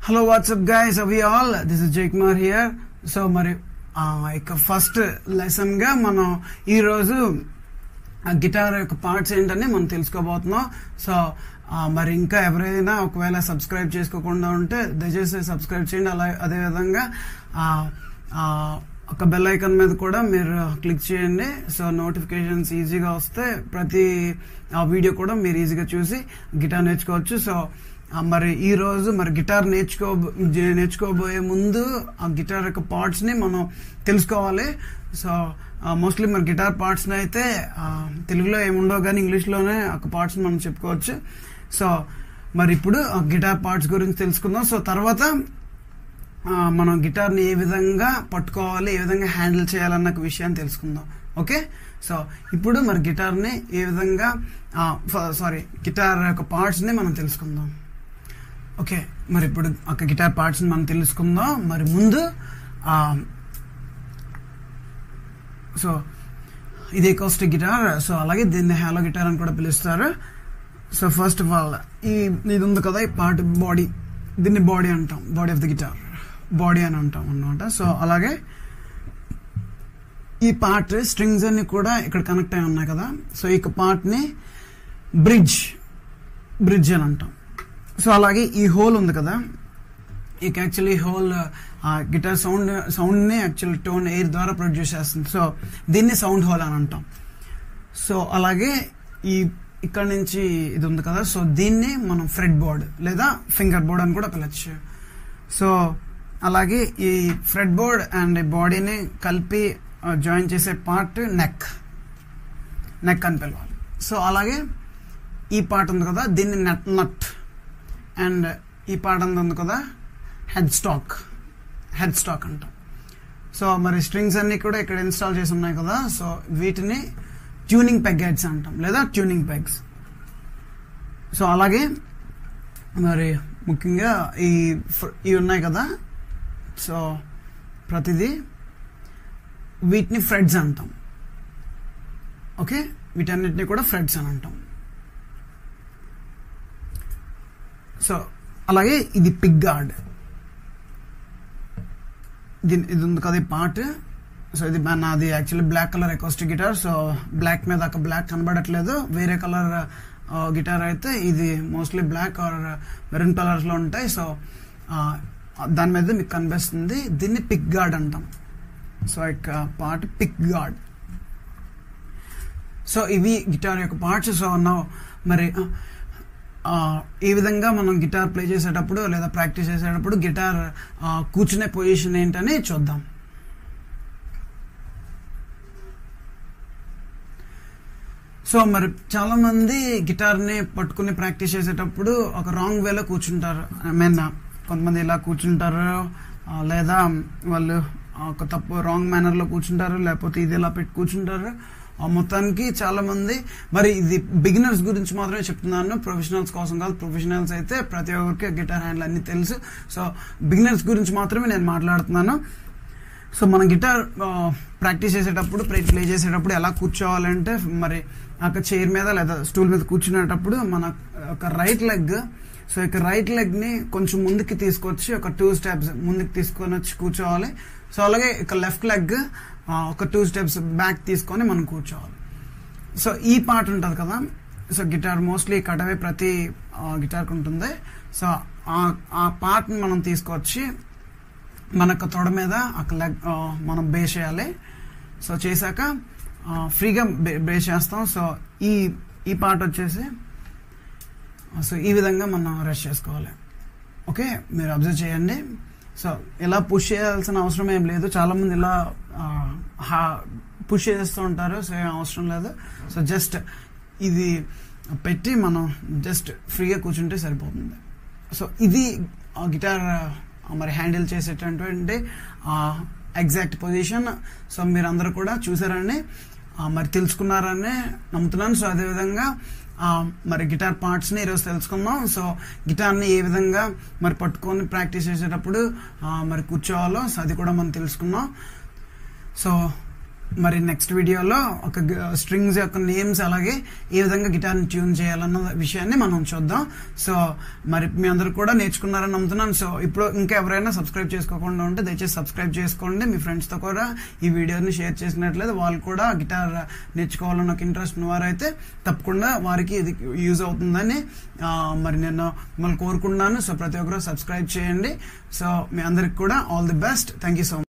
Hello, what's up guys? How are you all? This is Jake Kumar here. So మరి ఇక first lesson గా మనం ఈ రోజు గిటార్ యొక్క పార్ట్స్ ఏంటని మనం తెలుసుకోబోతున్నాం. సో మరి ఇంకా ఎవరైనా ఒకవేళ సబ్స్క్రైబ్ చేసుకోకుండా ఉంటే దయచేసి సబ్స్క్రైబ్ చేయండి. అదే విధంగా ఒక బెల్ ఐకాన్ మీద కూడా మీరు క్లిక్ చేయండి. సో నోటిఫికేషన్స్ ఈజీగా వస్తే ప్రతి వీడియో కూడా మీరు ఈజీగా చూసి గిటార్ నేర్చుకోవచ్చు. సో మరి ఈ రోజు మరి గిటార్ నేర్చుకోబోయే ముందు ఆ గిటార్ యొక్క పార్ట్స్ ని మనం తెలుసుకోవాలి. సో మోస్ట్లీ మరి గిటార్ పార్ట్స్ ని అయితే తెలుగులో ఏముండవు కానీ ఇంగ్లీష్ లోనే ఒక పార్ట్స్ మనం చెప్పుకోవచ్చు. సో మరి ఇప్పుడు గిటార్ పార్ట్స్ గురించి తెలుసుకుందాం. సో తర్వాత మనం గిటార్ ని ఏ విధంగా పట్టుకోవాలి, ఏ విధంగా హ్యాండిల్ చేయాలన్న విషయాన్ని తెలుసుకుందాం. ఓకే, సో ఇప్పుడు మరి గిటార్ ని ఏ విధంగా గిటార్ యొక్క పార్ట్స్ ని మనం తెలుసుకుందాం. ఓకే, మరి ఇప్పుడు ఒక గిటార్ పార్ట్స్ ని మనం తెలుసుకుందాం. మరి ముందు సో ఇది అకౌస్టిక్ గిటార్. సో అలాగే దీన్ని హాలో గిటార్ అని కూడా పిలుస్తారు. సో ఫస్ట్ ఆఫ్ ఆల్ ఇది ఉంది కదా, ఈ పార్ట్ బాడీ, దీన్ని బాడీ అంటాం, body of the guitar body అని అంటాం అన్నమాట. సో అలాగే ఈ పార్ట్ స్ట్రింగ్స్ అన్ని కూడా ఇక్కడ కనెక్ట్ అయి ఉన్నాయి కదా. సో ఈ పార్ట్ ని బ్రిడ్జ్ అని అంటాం. సో అలాగే ఈ హోల్ ఉంది కదా, ఈ యాక్చువల్లీ హోల్ గిటార్ సౌండ్ ని యాక్చువల్లీ టోన్ ఎయిర్ ద్వారా ప్రొడ్యూస్ చేస్తుంది. సో దీన్ని సౌండ్ హోల్ అని అంటాం. సో అలాగే ఈ ఇక్కడ నుంచి ఇది ఉంది కదా, సో దీన్ని మనం ఫ్రెడ్ బోర్డ్ లేదా ఫింగర్ బోర్డ్ అని కూడా పిలవచ్చు. సో అలాగే ఈ ఫ్రెడ్ బోర్డ్ అండ్ బాడీని కలిపి జాయిన్ చేసే పార్ట్ నెక్ అని పిలవాలి. సో అలాగే ఈ పార్ట్ ఉంది కదా, దీన్ని నట్ అండ్ ఈ పార్ట్ ఉంది కదా హెడ్ స్టాక్ అంటాం. సో మరి స్ట్రింగ్స్ అన్ని కూడా ఇక్కడ ఇన్స్టాల్ చేసి ఉన్నాయి కదా, సో వీటిని ట్యూనింగ్ పెగ్ హెడ్స్ అంటాం లేదా ట్యూనింగ్ పెగ్స్. సో అలాగే మరి ముఖ్యంగా ఇవి ఉన్నాయి కదా, సో ప్రతిదీ వీటిని ఫ్రెడ్స్ అంటాం. ఓకే, వీటన్నిటిని కూడా ఫ్రెడ్స్ అని అంటాం. సో అలాగే ఇది పిక్ గార్డ్, ఇది ఉంది కదా ఈ పార్ట్. సో ఇది నాది actually black colour acoustic guitar. So black మీద ఒక బ్లాక్ కనబడట్లేదు, వేరే కలర్ గిటార్ అయితే ఇది mostly black or maroon colours లో ఉంటాయి. సో దాని మీద మీకు కనిపిస్తుంది, దీన్ని పిక్ గార్డ్ అంటాం. సో ఇక పార్ట్ పిక్ గార్డ్. సో ఇవి గిటార్ యొక్క పార్ట్స్. సో మరి ఈ విధంగా మనం గిటార్ ప్లే చేసేటప్పుడు లేదా ప్రాక్టీస్ చేసేటప్పుడు గిటార్ కూర్చునే పొజిషన్ ఏంటని చూద్దాం. సో మరి చాలా మంది గిటార్ ని పట్టుకుని ప్రాక్టీస్ చేసేటప్పుడు ఒక రాంగ్ వేలో కూర్చుంటారు. కొంతమంది ఇలా కూర్చుంటారు, లేదా వాళ్ళు ఒక తప్పు రాంగ్ మేనర్ లో కూర్చుంటారు, లేకపోతే ఇది ఇలా పెట్టి కూర్చుంటారు. మొత్తానికి చాలా మంది, మరి ఇది బిగినర్స్ గురించి మాత్రమే చెప్తున్నాను, ప్రొఫెషనల్స్ కోసం కాదు. ప్రొఫెషనల్స్ అయితే ప్రతి ఒక్కరికి గిటార్ హ్యాండిల్ అన్ని తెలుసు. సో బిగినర్స్ గురించి మాత్రమే నేను మాట్లాడుతున్నాను. సో మన గిటార్ ప్రాక్టీస్ చేసేటప్పుడు ప్లే చేసేటప్పుడు ఎలా కూర్చోవాలంటే, మరి ఒక చైర్ మీద లేదా స్టూల్ మీద కూర్చునేటప్పుడు మన ఒక రైట్ లెగ్, సో ఇక రైట్ లెగ్ ని కొంచెం ముందుకి తీసుకొచ్చి ఒక 2 స్టెప్స్ ముందుకు తీసుకొని వచ్చి కూర్చోవాలి. సో అలాగే ఇక లెఫ్ట్ లెగ్ ఒక 2 స్టెప్స్ బ్యాక్ తీసుకొని మనం కూర్చోవాలి. సో ఈ పార్ట్ ఉంటుంది కదా, సో గిటార్ మోస్ట్లీ కటవే ప్రతి గిటార్కి ఉంటుంది. సో ఆ పార్ట్ ని మనం తీసుకొచ్చి మనకు తొడ మీద ఒక లెగ్ మనం బేస్ చేయాలి. సో చేశాక ఫ్రీగా బేస్ చేస్తాం. సో ఈ పార్ట్ వచ్చేసి సో ఈ విధంగా మనం రెస్ట్ చేసుకోవాలి. ఓకే, మీరు అబ్జర్వ్ చేయండి. సో ఇలా పుష్ చేయాల్సిన అవసరం ఏం లేదు. చాలా మంది ఇలా పుష్ చేస్తూ ఉంటారు, సో ఏం అవసరం లేదు. సో జస్ట్ ఇది పెట్టి మనం జస్ట్ ఫ్రీగా కూర్చుంటే సరిపోతుంది. సో ఇది గిటార్ మరి హ్యాండిల్ చేసేటటువంటి ఎగ్జాక్ట్ పొజిషన్. సో మీరందరూ కూడా చూసారని మరి తెలుసుకున్నారని నమ్ముతున్నాను. సో అదేవిధంగా మరి గిటార్ పార్ట్స్ ని ఈరోజు తెలుసుకుందాం. సో గిటార్ ని ఏ విధంగా మరి పట్టుకొని ప్రాక్టీస్ చేసేటప్పుడు మరి కూర్చోవాలో, సో అది కూడా మనం తెలుసుకున్నాం. సో మరి నెక్స్ట్ వీడియోలో ఒక స్ట్రింగ్స్ యొక్క నేమ్స్ అలాగే ఏ విధంగా గిటార్ని ట్యూన్ చేయాలన్న విషయాన్ని మనం చూద్దాం. సో మరి మీ అందరూ కూడా నేర్చుకున్నారని నమ్ముతున్నాను. సో ఇప్పుడు ఇంకా ఎవరైనా సబ్స్క్రైబ్ చేసుకోకుండా ఉంటే దయచేసి సబ్స్క్రైబ్ చేసుకోండి. మీ ఫ్రెండ్స్తో కూడా ఈ వీడియోని షేర్ చేసినట్లయితే వాళ్ళు కూడా గిటార్ నేర్చుకోవాలన్న ఒక ఇంట్రెస్ట్ ఉన్నవారైతే తప్పకుండా వారికి ఇది యూజ్ అవుతుందని మరి నేను మిమ్మల్ని కోరుకుంటున్నాను. సో ప్రతి ఒక్కరు సబ్స్క్రైబ్ చేయండి. సో మీ అందరికి కూడా all the best. Thank you so much.